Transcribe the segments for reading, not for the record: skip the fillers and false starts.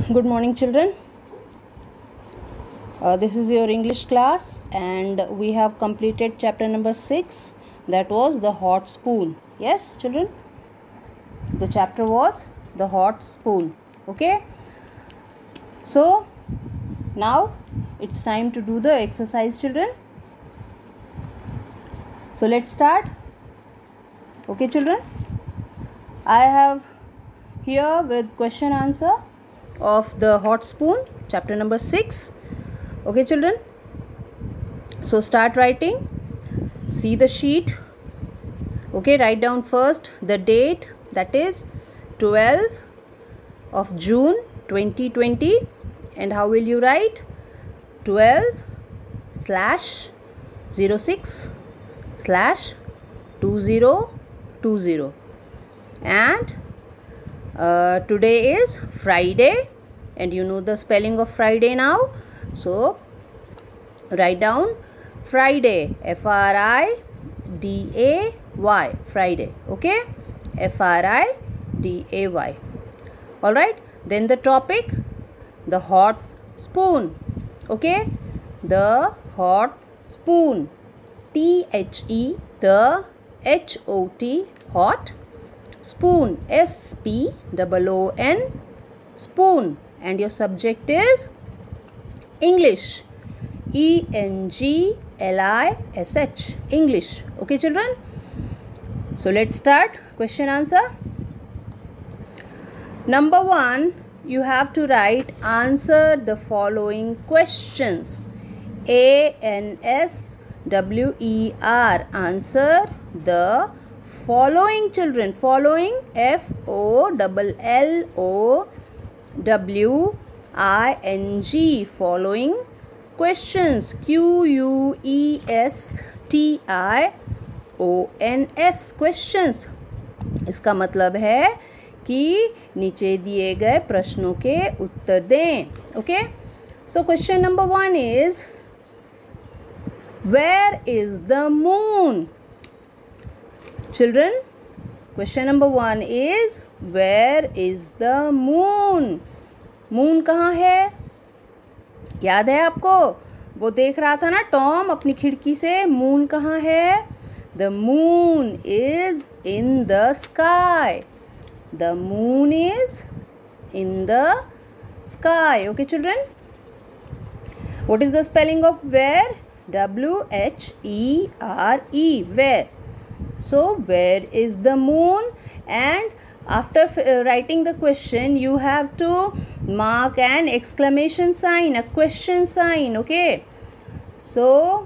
Good morning, children. This is your English class, and we have completed chapter number 6. That was the hot spoon. Yes, children? The chapter was the hot spoon. Okay? So, now it's time to do the exercise, children. So, let's start. Okay, children? I have here with question answer of the hot spoon, chapter number 6. Okay, children? So, start writing. See the sheet. Okay, write down first the date, that is 12 of June 2020. And how will you write? 12/06/2020. And today is Friday, and you know the spelling of Friday now. So write down Friday, Friday, Friday. Okay, Friday. All right, then the topic, the hot spoon. Okay, the hot spoon, THE, the HOT, hot, spoon, SPOON, spoon. And your subject is English, ENGLISH, English. Okay, children? So let's start question answer. Number 1, you have to write answer the following questions. ANSWER, answer the following, children. Following, FOLLOWING, following questions, QUESTIONS, questions. इसका मतलब है कि नीचे दिए गए प्रश्नों के उत्तर दें. Okay, so question number 1 is, where is the moon? Children, question number 1 is, where is the moon? Moon कहाँ है? याद है आपको? वो देख रहा था ना टॉम अपनी खिड़की से. मून कहाँ है? The moon is in the sky. The moon is in the sky. Okay, children? What is the spelling of where? WHERE, where. So, where is the moon? And after writing the question, you have to mark an exclamation sign, a question sign. Okay, so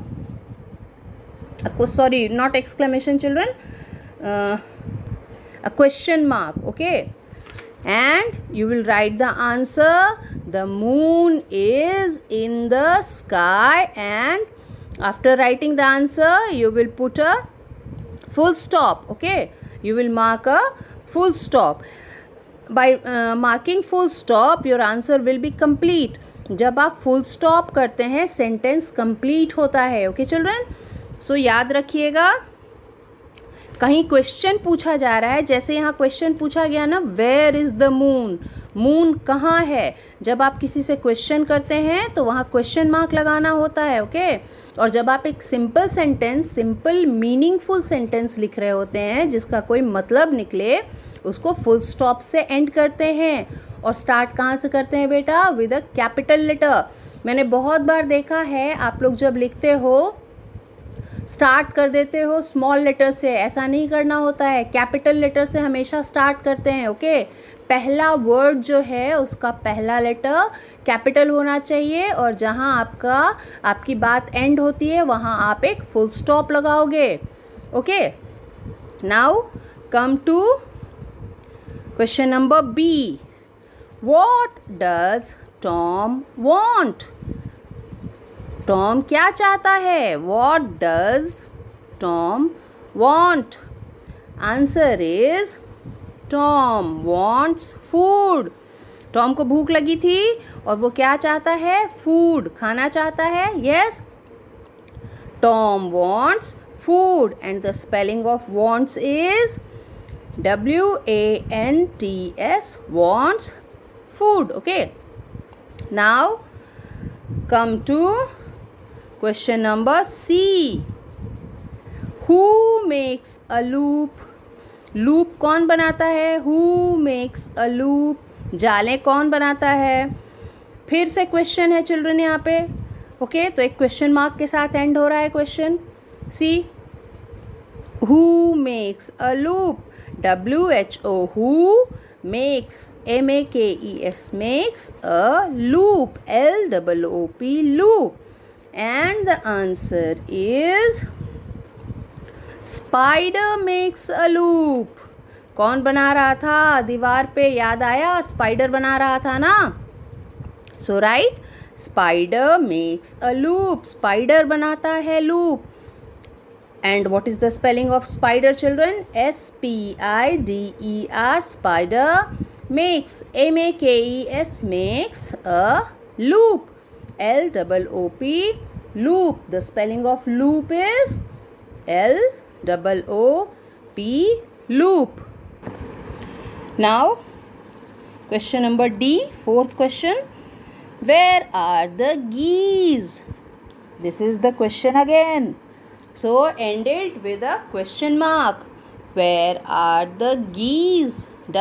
sorry, not exclamation, children, a question mark. Okay, and you will write the answer. The moon is in the sky, and after writing the answer, you will put a full stop. Okay, you will mark a full stop. By marking full stop, your answer will be complete. जब आप full stop करते हैं, sentence complete होता है. Okay, children? So याद रखिएगा, कहीं question पूछा जा रहा है, जैसे यहाँ क्वेश्चन पूछा गया ना, where is the moon, moon कहाँ है. जब आप किसी से क्वेश्चन करते हैं तो वहाँ क्वेश्चन मार्क लगाना होता है. ओके, और जब आप एक simple sentence, simple meaningful sentence लिख रहे होते हैं जिसका कोई मतलब निकले, उसको फुल स्टॉप से एंड करते हैं. और स्टार्ट कहाँ से करते हैं बेटा? With a capital letter. मैंने बहुत बार देखा है, आप लोग जब लिखते हो स्टार्ट कर देते हो स्मॉल लेटर से. ऐसा नहीं करना होता है, कैपिटल लेटर से हमेशा स्टार्ट करते हैं. ओके, पहला वर्ड जो है उसका पहला लेटर कैपिटल होना चाहिए, और जहाँ आपकी बात एंड होती है वहाँ आप एक फुल स्टॉप लगाओगे. Okay, now come to question number B. What does Tom want? Tom क्या चाहता है? What does Tom want? Answer is, Tom wants food. Tom को भूख लगी थी और वो क्या चाहता है? फूड, खाना चाहता है. Yes, Tom wants food, and the spelling of wants is WANTS, wants food. Okay, Now come to question number C. Who makes a loop? Loop कौन बनाता है? Who makes a loop? जाले कौन बनाता है? फिर से क्वेश्चन है चिल्ड्रन यहाँ पे. ओके, तो एक क्वेश्चन मार्क के साथ एंड हो रहा है question. See, who makes a loop? WHO. Who makes, M-A-K-E-S, makes a loop, L-O-O-P, loop. And the answer is spider makes a loop. कौन बना रहा था? दीवार पे याद आया? स्पाइडर बना रहा था ना. So right, spider makes a loop. Spider बनाता है loop. And what is the spelling of spider, children? S-P-I-D-E-R. Spider makes, M-A-K-E-S, makes a loop, L-O-O-P, loop. The spelling of loop is L-O-O-P, loop. Now question number D, fourth question. Where are the geese? This is the question again. So end it with a question mark. Where are the geese?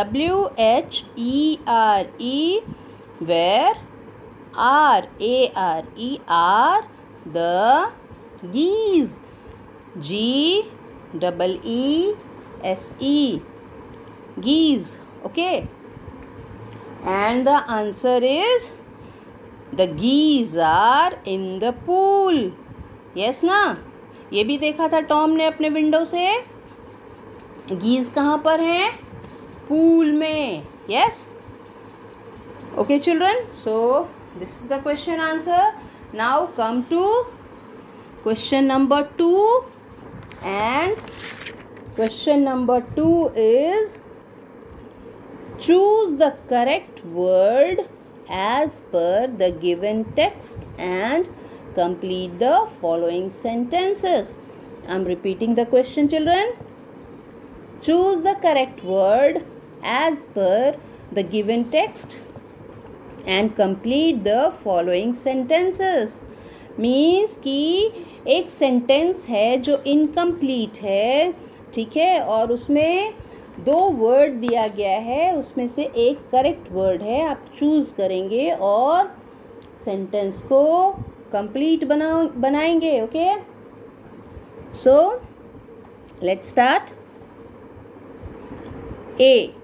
W-H-E-R-E. Where are, A-R-E, are the geese? G-E-E-S-E. Geese. Okay. And the answer is the geese are in the pool. Yes ना? ये भी देखा था Tom ने अपने window से. गीज कहाँ पर हैं? पूल में. Yes. Okay children, so this is the question answer. Now come to question number 2. And question number 2 is choose the correct word as per the given text and complete the following sentences. I am repeating the question, children. Choose the correct word as per the given text and complete the following sentences. Means कि एक sentence है जो incomplete है, ठीक है, और उसमें 2 word दिया गया है, उसमें से एक करेक्ट वर्ड है. आप चूज़ करेंगे और सेंटेंस को कंप्लीट बनाएंगे. Okay, so let's start. A,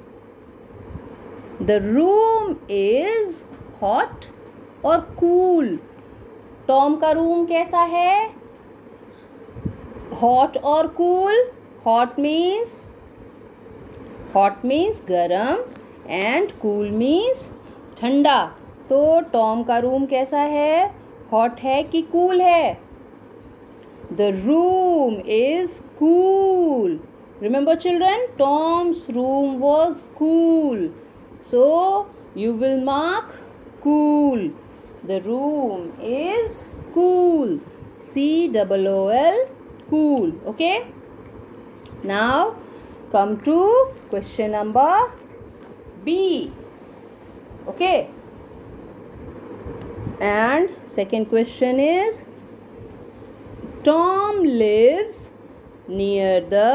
the room is hot और कूल. टॉम का रूम कैसा है? हॉट और कूल. हॉट मीन्स गरम एंड कूल मीन्स ठंडा. तो टॉम का रूम कैसा है? हॉट है कि कूल है? The room is cool. Remember children, Tom's room was cool. So you will mark cool. The room is cool. COOL, cool. Okay. Now come to question number B. Okay. And second question is Tom lives near the,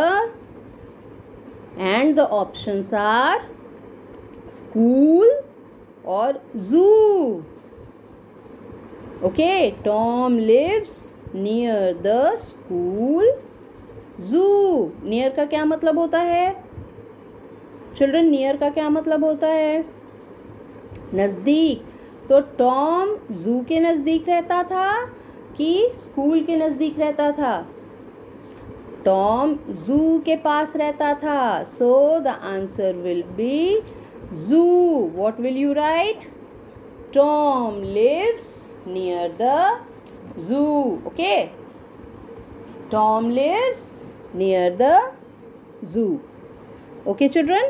and the options are school or zoo. Okay, Tom lives near the school, zoo. Near का क्या मतलब होता है children? Near का क्या मतलब होता है? नज़दीक. तो टॉम जू के नज़दीक रहता था कि स्कूल के नज़दीक रहता था? टॉम जू के पास रहता था. So the answer will be zoo. What will you write? Tom lives near the zoo. Okay, Tom lives near the zoo. Okay children,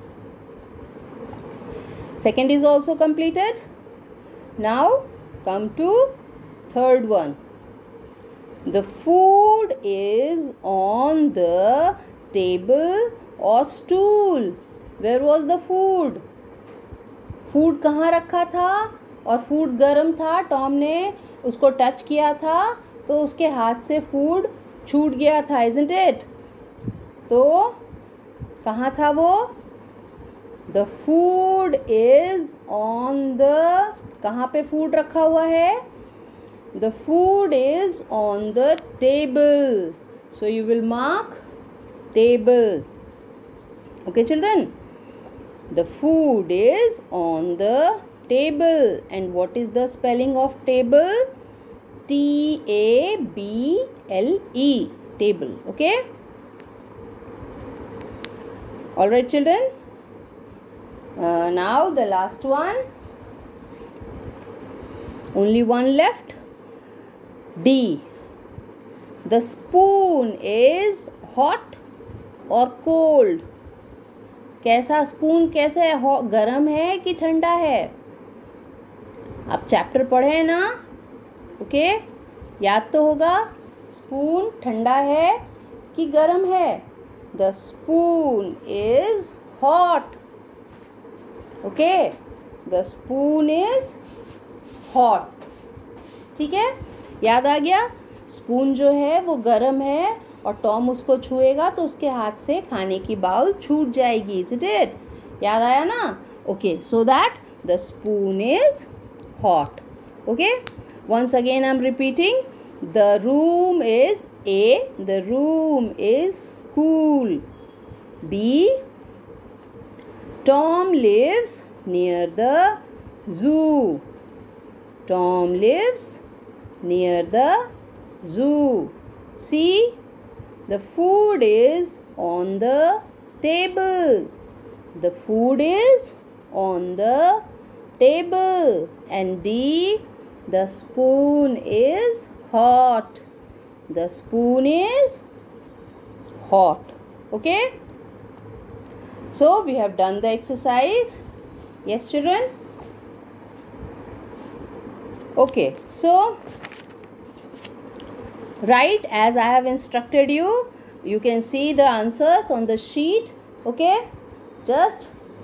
second is also completed. Now come to third one. The food is on the table or stool. Where was the food? Food कहाँ रखा था? और food गर्म था, Tom ने उसको touch किया था तो उसके हाथ से फूड छूट गया था, isn't it? तो कहाँ था वो? The food is on the, कहाँ पे फूड रखा हुआ है? The food is on the table, so you will mark table. Okay children, the food is on the table. And what is the spelling of table? T-A-B-L-E, table. Okay, all right children. Now the last one, only one left. D, the spoon is hot or cold? कैसा spoon, कैसे है? गरम है कि ठंडा है? आप chapter पढ़े हैं ना? ओके, याद तो होगा. स्पून ठंडा है कि गरम है? The spoon is hot. Okay, the spoon is hot. ठीक है, याद आ गया. स्पून जो है वो गरम है और टॉम उसको छुएगा तो उसके हाथ से खाने की बाउल छूट जाएगी. Is it? याद आया ना? Okay, so that the spoon is hot. Okay, once again I'm repeating. The room is A, the room is cool. B, Tom lives near the zoo. Tom lives near the zoo. C, the food is on the table. The food is on the table. And D, the spoon is hot. The spoon is hot. Okay, so we have done the exercise. Yes children? Okay, so write as I have instructed you. You can see the answers on the sheet. Okay, just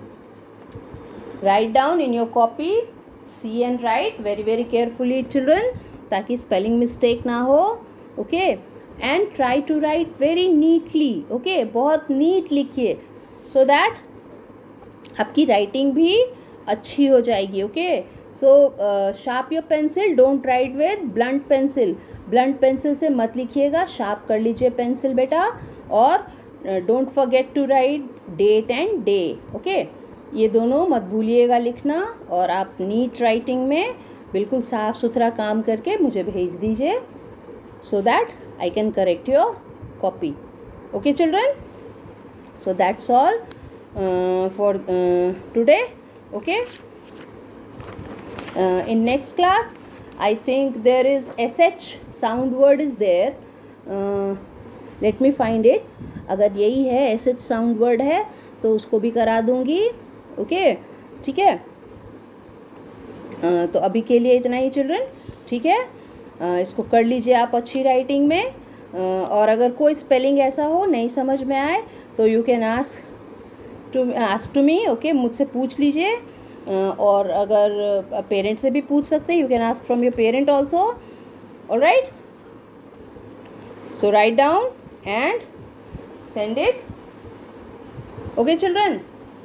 write down in your copy. See and write very carefully children, ताकि spelling mistake ना हो. Okay, and try to write very neatly. Okay, बहुत neat लिखिए so that आपकी writing भी अच्छी हो जाएगी. Okay, so sharp your pencil. Don't write with blunt pencil. Blunt pencil से मत लिखिएगा, sharp कर लीजिए pencil बेटा. और don't forget to write date and day. Okay, ये दोनों मत भूलिएगा लिखना. और आप नीट राइटिंग में बिल्कुल साफ़ सुथरा काम करके मुझे भेज दीजिए so that I can correct your copy. Okay children, so that's all for today. Okay, in next class I think there is SH sound word is there. Let me find it. अगर यही है SH sound word है तो उसको भी करा दूँगी. Okay, ठीक है. तो अभी के लिए इतना ही चिल्ड्रन. ठीक है, इसको कर लीजिए आप अच्छी राइटिंग में. और अगर कोई स्पेलिंग ऐसा हो नहीं समझ में आए तो you can ask to me. Okay, मुझसे पूछ लीजिए. और अगर पेरेंट से भी पूछ सकते हैं, you can ask from your parent also. Alright, so write down and send it. Okay children,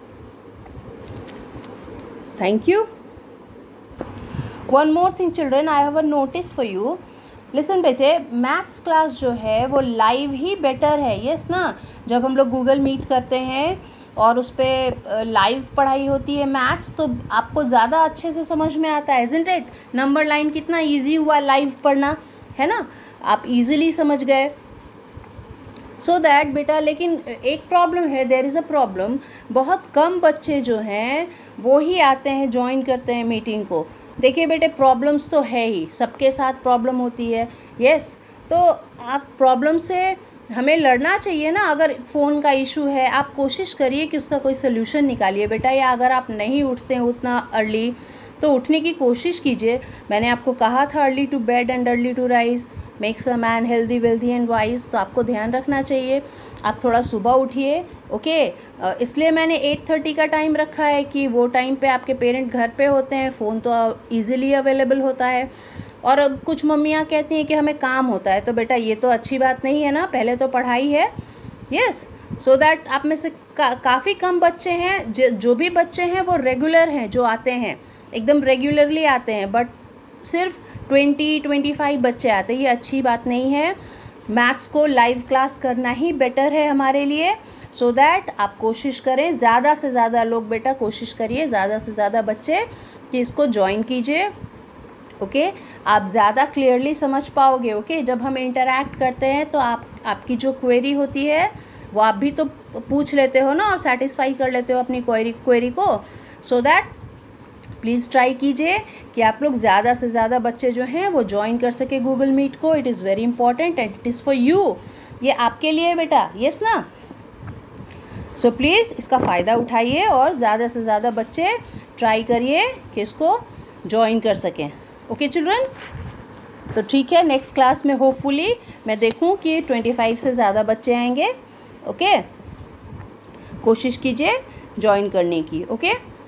thank you. One more thing children, I have a notice for you. Listen बेटे, मैथ्स क्लास जो है वो live ही better है. Yes ना, जब हम लोग गूगल मीट करते हैं और उस पर लाइव पढ़ाई होती है मैथ्स तो आपको ज़्यादा अच्छे से समझ में आता है. isn't it? नंबर लाइन कितना ईजी हुआ लाइव पढ़ना, है ना? आप ईजिली समझ गए. सो दैट बेटा, लेकिन एक प्रॉब्लम है, देयर इज़ अ प्रॉब्लम. बहुत कम बच्चे जो हैं वो ही आते हैं, ज्वाइन करते हैं मीटिंग को. देखिए बेटे, प्रॉब्लम्स तो है ही, सबके साथ प्रॉब्लम होती है. यस, तो आप प्रॉब्लम से हमें लड़ना चाहिए ना. अगर फ़ोन का इशू है, आप कोशिश करिए कि उसका कोई सोल्यूशन निकालिए बेटा. या अगर आप नहीं उठते हैं उतना अर्ली तो उठने की कोशिश कीजिए. मैंने आपको कहा था early to bed and early to rise makes a man healthy wealthy and wise. तो आपको ध्यान रखना चाहिए. आप थोड़ा सुबह उठिए, ओके इसलिए मैंने 8:30 का टाइम रखा है कि वो टाइम पे आपके पेरेंट घर पे होते हैं, फ़ोन तो ईज़िली अवेलेबल होता है। और अब कुछ मम्मियाँ कहती हैं कि हमें काम होता है, तो बेटा ये तो अच्छी बात नहीं है ना, पहले तो पढ़ाई है। यस, सो दैट आप में से काफ़ी कम बच्चे हैं, जो भी बच्चे हैं वो रेगुलर हैं, जो आते हैं एकदम रेगुलरली आते हैं, बट सिर्फ 20-25 बच्चे आते हैं, ये अच्छी बात नहीं है। मैथ्स को लाइव क्लास करना ही बेटर है हमारे लिए, सो दैट आप कोशिश करें ज़्यादा से ज़्यादा लोग, बेटा कोशिश करिए ज़्यादा से ज़्यादा बच्चे कि इसको ज्वाइन कीजिए। ओके आप ज़्यादा क्लियरली समझ पाओगे। ओके जब हम इंटरैक्ट करते हैं तो आपकी जो क्वेरी होती है वो आप भी तो पूछ लेते हो ना, और सेटिस्फाई कर लेते हो अपनी क्वेरी को। सो दैट प्लीज़ ट्राई कीजिए कि आप लोग ज़्यादा से ज़्यादा बच्चे जो हैं वो ज्वाइन कर सके गूगल मीट को। It is very important and it is for you, ये आपके लिए बेटा, यस ना। सो प्लीज़ इसका फ़ायदा उठाइए और ज़्यादा से ज़्यादा बच्चे ट्राई करिए कि इसको ज्वाइन कर सकें। ओके चिल्ड्रन, तो ठीक है, नेक्स्ट क्लास में होपफुली मैं देखूं कि 25 से ज़्यादा बच्चे आएंगे। ओके कोशिश कीजिए ज्वाइन करने की। ओके